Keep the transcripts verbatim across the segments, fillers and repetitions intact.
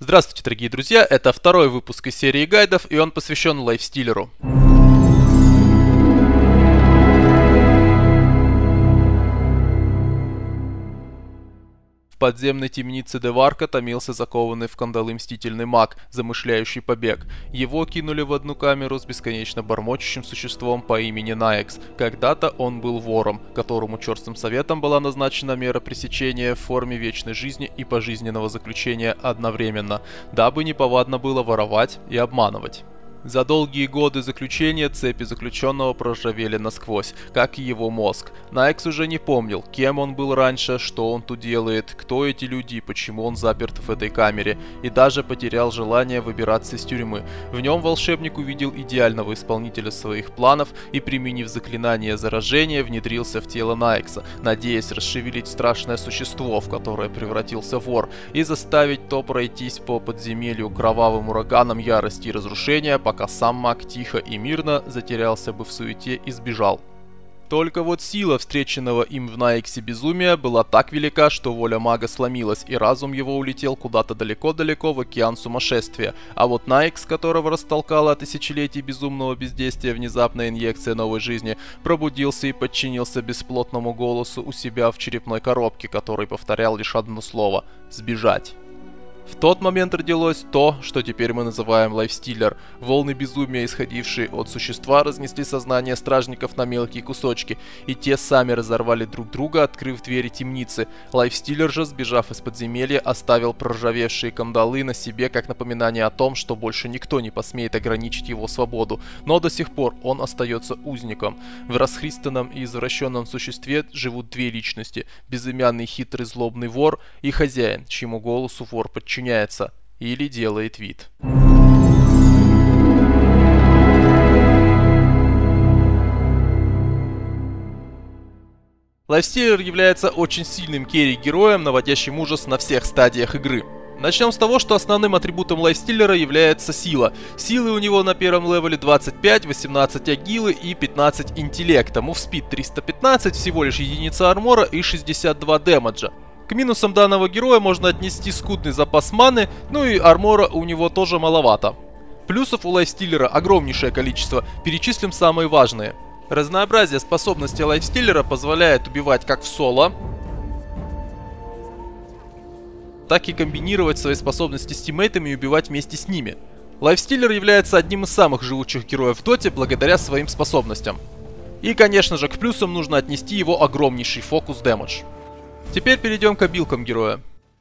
Здравствуйте, дорогие друзья, это второй выпуск из серии гайдов, и он посвящен лайфстиллеру. В подземной темнице Деварка томился закованный в кандалы мстительный маг, замышляющий побег. Его кинули в одну камеру с бесконечно бормочущим существом по имени Наекс. Когда-то он был вором, которому черстым советом была назначена мера пресечения в форме вечной жизни и пожизненного заключения одновременно, дабы неповадно было воровать и обманывать. За долгие годы заключения цепи заключенного проржавели насквозь, как и его мозг. Наекс уже не помнил, кем он был раньше, что он тут делает, кто эти люди и почему он заперт в этой камере, и даже потерял желание выбираться из тюрьмы. В нем волшебник увидел идеального исполнителя своих планов и, применив заклинание заражения, внедрился в тело Наекса, надеясь расшевелить страшное существо, в которое превратился вор, и заставить то пройтись по подземелью кровавым ураганом ярости и разрушения, пока сам маг тихо и мирно затерялся бы в суете и сбежал. Только вот сила встреченного им в Наексе безумия была так велика, что воля мага сломилась, и разум его улетел куда-то далеко-далеко в океан сумасшествия. А вот Наекс, которого растолкала от тысячелетий безумного бездействия внезапная инъекция новой жизни, пробудился и подчинился бесплотному голосу у себя в черепной коробке, который повторял лишь одно слово – «сбежать». В тот момент родилось то, что теперь мы называем лайфстиллер. Волны безумия, исходившие от существа, разнесли сознание стражников на мелкие кусочки, и те сами разорвали друг друга, открыв двери темницы. Лайфстиллер же, сбежав из подземелья, оставил проржавевшие кандалы на себе как напоминание о том, что больше никто не посмеет ограничить его свободу, но до сих пор он остается узником. В расхристанном и извращенном существе живут две личности: безымянный хитрый злобный вор и хозяин, чьему голосу вор подчиняется. Подчиняется или делает вид. Лайфстиллер является очень сильным керри-героем, наводящим ужас на всех стадиях игры. Начнем с того, что основным атрибутом лайфстиллера является сила. Силы у него на первом левеле двадцать пять, восемнадцать агилы и пятнадцать интеллекта. Мувспид триста пятнадцать, всего лишь единица армора и шестьдесят два демеджа. К минусам данного героя можно отнести скудный запас маны, ну и армора у него тоже маловато. Плюсов у лайфстиллера огромнейшее количество, перечислим самые важные. Разнообразие способностей лайфстиллера позволяет убивать как в соло, так и комбинировать свои способности с тиммейтами и убивать вместе с ними. Лайфстиллер является одним из самых живучих героев в доте благодаря своим способностям. И, конечно же, к плюсам нужно отнести его огромнейший фокус дэмэдж. Теперь перейдем к обилкам героя.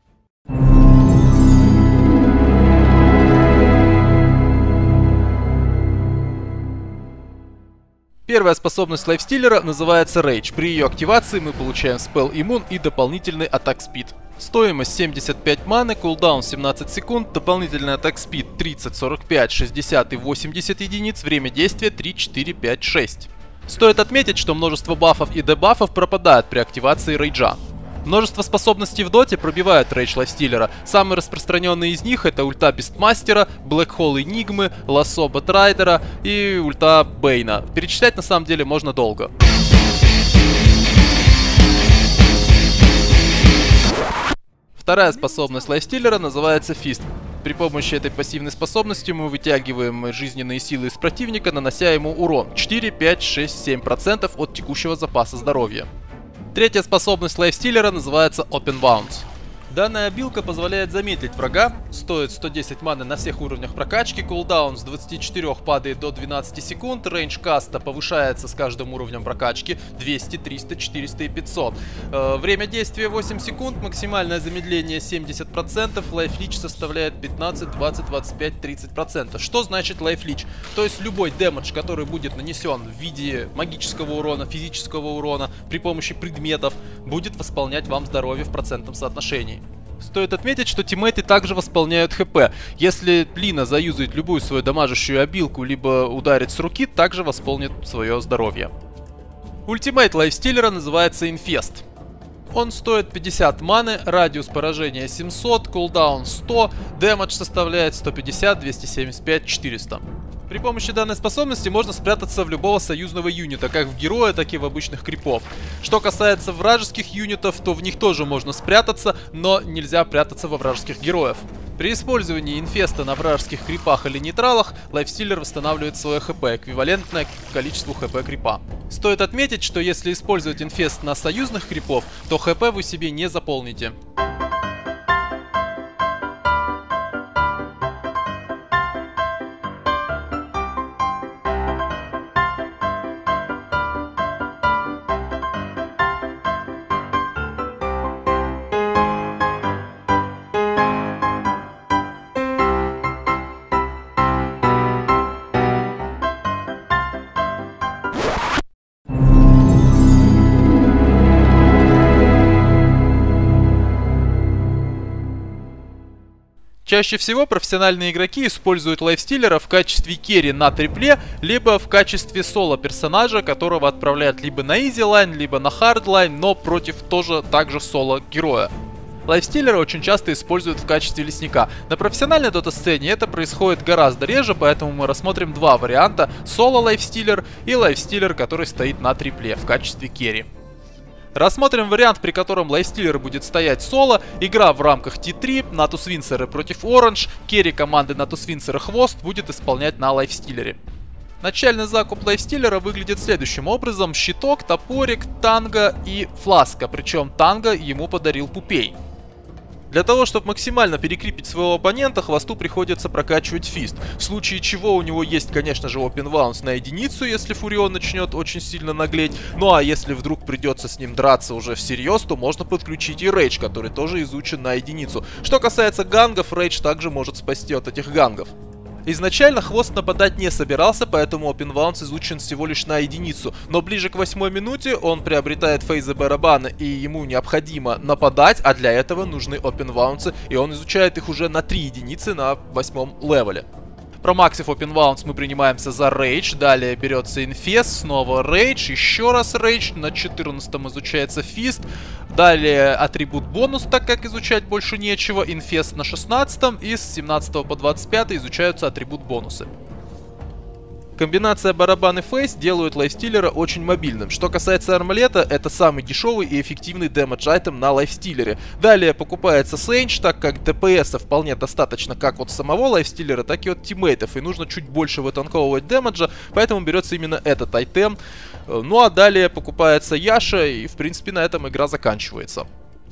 Первая способность лайфстиллера называется Rage. При ее активации мы получаем спелл иммун и дополнительный атак спид. Стоимость семьдесят пять маны, кулдаун семнадцать секунд, дополнительный атак спид тридцать, сорок пять, шестьдесят и восемьдесят единиц, время действия три, четыре, пять, шесть. Стоит отметить, что множество бафов и дебафов пропадают при активации рейджа. Множество способностей в доте пробивают рейдж лайфстиллера. Самые распространенные из них это ульта Бестмастера, Блэк Холл Энигмы, Лассо Бэтрайдера и ульта Бейна. Перечислять на самом деле можно долго. Вторая способность лайфстиллера называется Фист. При помощи этой пассивной способности мы вытягиваем жизненные силы из противника, нанося ему урон четыре, пять, шесть, семь процентов от текущего запаса здоровья. Третья способность лайфстиллера называется Open Bounce. Данная обилка позволяет замедлить врага, стоит сто десять маны на всех уровнях прокачки, кулдаун с двадцати четырёх падает до двенадцати секунд, рейндж каста повышается с каждым уровнем прокачки двести, триста, четыреста и пятьсот. Э, время действия восемь секунд, максимальное замедление семьдесят процентов, лайфлич составляет пятнадцать, двадцать, двадцать пять, тридцать процентов. Что значит лайфлич? То есть любой дэмэдж, который будет нанесен в виде магического урона, физического урона при помощи предметов, будет восполнять вам здоровье в процентном соотношении. Стоит отметить, что тиммейты также восполняют хп. Если Лина заюзает любую свою дамажащую обилку, либо ударит с руки, также восполнит свое здоровье. Ультимейт лайфстиллера называется Инфест. Он стоит пятьдесят маны, радиус поражения семьсот, кулдаун сто, дэмэдж составляет сто пятьдесят, двести семьдесят пять, четыреста. При помощи данной способности можно спрятаться в любого союзного юнита, как в героя, так и в обычных крипов. Что касается вражеских юнитов, то в них тоже можно спрятаться, но нельзя прятаться во вражеских героев. При использовании инфеста на вражеских крипах или нейтралах, лайфстиллер восстанавливает свое хп, эквивалентное количеству хп крипа. Стоит отметить, что если использовать инфест на союзных крипов, то хп вы себе не заполните. Чаще всего профессиональные игроки используют лайфстиллера в качестве керри на трипле, либо в качестве соло-персонажа, которого отправляют либо на изи-лайн, либо на хард-лайн, но против тоже также соло-героя. Лайфстиллера очень часто используют в качестве лесника. На профессиональной дота-сцене это происходит гораздо реже, поэтому мы рассмотрим два варианта: соло-лайфстиллер и лайфстиллер, который стоит на трипле в качестве керри. Рассмотрим вариант, при котором лайфстиллер будет стоять соло. Игра в рамках ти три, Натус Винсеры против Оранж. Керри команды Натус Винсеры Хвост будет исполнять на лайфстиллере. Начальный закуп лайфстиллера выглядит следующим образом: щиток, топорик, танго и фласка. Причем танго ему подарил Пупей. Для того, чтобы максимально перекрепить своего оппонента, Хвосту приходится прокачивать фист. В случае чего у него есть, конечно же, Open Wounds на единицу, если Фурион начнет очень сильно наглеть. Ну а если вдруг придется с ним драться уже всерьез, то можно подключить и Рейдж, который тоже изучен на единицу. Что касается гангов, Рейдж также может спасти от этих гангов. Изначально Хвост нападать не собирался, поэтому Open Wounds изучен всего лишь на единицу. Но ближе к восьмой минуте он приобретает фейзы барабана, и ему необходимо нападать, а для этого нужны Open Wounds, и он изучает их уже на три единицы на восьмом левеле. Промаксив Open Wounds, мы принимаемся за Рейдж, далее берется Инфест, снова Рейдж, еще раз Рейдж, на четырнадцатом изучается Фист, далее атрибут бонус, так как изучать больше нечего, Инфест на шестнадцатом, и с семнадцатого по двадцать пятый изучаются атрибут бонусы. Комбинация барабан и фейс делают лайфстиллера очень мобильным. Что касается армлета, это самый дешевый и эффективный дэмэдж айтем на лайфстиллере. Далее покупается Сейндж, так как ДПСа вполне достаточно как от самого лайфстиллера, так и от тиммейтов. И нужно чуть больше вытанковывать дэмэджа, поэтому берется именно этот айтем. Ну а далее покупается Яша, и в принципе на этом игра заканчивается.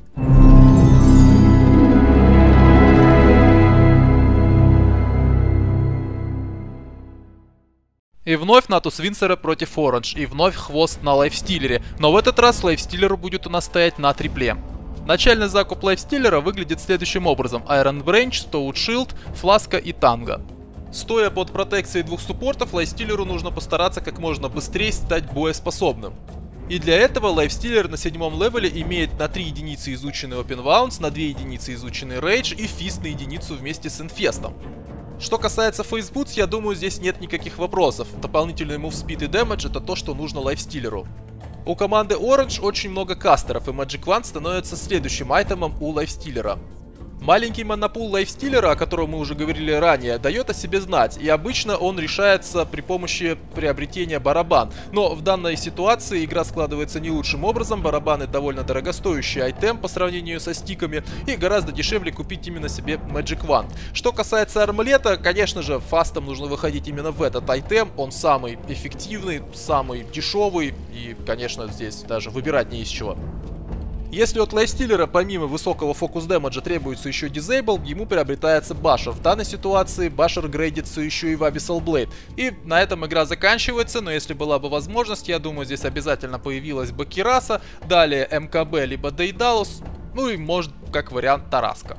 И вновь Натус Винсера против Оранж, и вновь Хвост на лайфстиллере, но в этот раз лайфстиллеру будет у нас стоять на трипле. Начальный закуп лайфстиллера выглядит следующим образом: Iron Branch, Toad Shield, Фласка и Танго. Стоя под протекцией двух суппортов, лайфстиллеру нужно постараться как можно быстрее стать боеспособным. И для этого лайфстиллер на седьмом левеле имеет на три единицы изученный Open Wounds, на две единицы изученный Rage и Фист на единицу вместе с Инфестом. Что касается фейсбутс, я думаю, здесь нет никаких вопросов. Дополнительный мувспид и дэмэдж — это то, что нужно лайфстиллеру. У команды Orange очень много кастеров, и Magic Wand становится следующим айтемом у лайфстиллера. Маленький монопул лайфстиллера, о котором мы уже говорили ранее, дает о себе знать, и обычно он решается при помощи приобретения барабан. Но в данной ситуации игра складывается не лучшим образом, барабаны довольно дорогостоящий айтем по сравнению со стиками, и гораздо дешевле купить именно себе Magic Wand. Что касается армлета, конечно же, фастом нужно выходить именно в этот айтем, он самый эффективный, самый дешевый, и, конечно, здесь даже выбирать не из чего. Если от лайфстиллера помимо высокого фокус дэмэджа требуется еще дизейбл, ему приобретается Башер. В данной ситуации Башер грейдится еще и в Abyssal Blade. И на этом игра заканчивается, но если была бы возможность, я думаю, здесь обязательно появилась бы Кираса, далее МКБ либо Дейдалус, ну и может как вариант Тараска.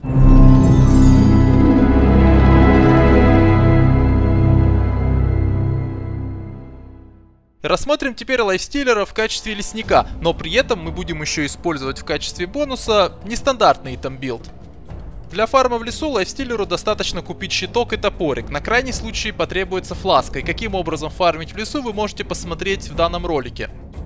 Рассмотрим теперь лайфстиллера в качестве лесника, но при этом мы будем еще использовать в качестве бонуса нестандартный итем-билд. Для фарма в лесу лайфстиллеру достаточно купить щиток и топорик, на крайний случай потребуется фласка, и каким образом фармить в лесу вы можете посмотреть в данном ролике.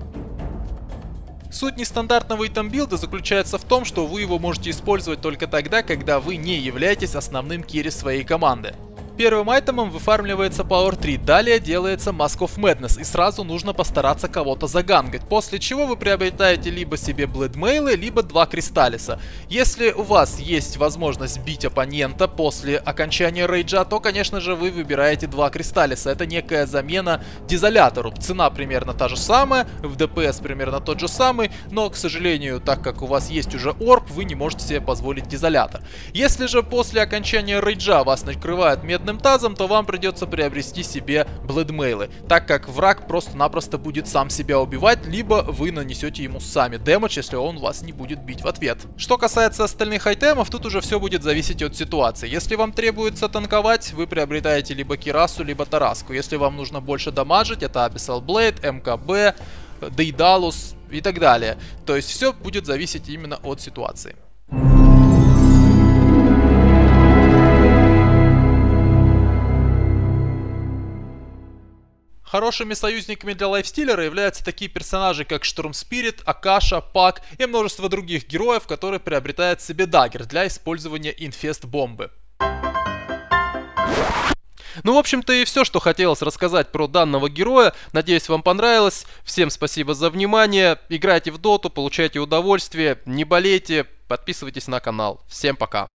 Суть нестандартного итем-билда заключается в том, что вы его можете использовать только тогда, когда вы не являетесь основным керри своей команды. Первым айтемом выфармливается Power три, далее делается Mask of Madness, и сразу нужно постараться кого-то загангать, после чего вы приобретаете либо себе Блэдмейлы, либо два Кристаллиса. Если у вас есть возможность бить оппонента после окончания рейджа, то, конечно же, вы выбираете два Кристаллиса. Это некая замена Дизолятору. Цена примерно та же самая, в ДПС примерно тот же самый, но, к сожалению, так как у вас есть уже орб, вы не можете себе позволить Дизолятор. Если же после окончания рейджа вас накрывает медным тазом, то вам придется приобрести себе Блэдмейлы, так как враг просто-напросто будет сам себя убивать, либо вы нанесете ему сами дэмэдж, если он вас не будет бить в ответ. Что касается остальных айтемов, тут уже все будет зависеть от ситуации. Если вам требуется танковать, вы приобретаете либо Кирасу, либо Тараску. Если вам нужно больше дамажить, это Abyssal Blade, эм ка бэ, Дейдалус и так далее. То есть все будет зависеть именно от ситуации. Хорошими союзниками для лайфстилера являются такие персонажи, как Штурм Спирит, Акаша, Пак и множество других героев, которые приобретают себе даггер для использования инфест-бомбы. Ну, в общем-то, и все, что хотелось рассказать про данного героя. Надеюсь, вам понравилось. Всем спасибо за внимание. Играйте в доту, получайте удовольствие, не болейте, подписывайтесь на канал. Всем пока.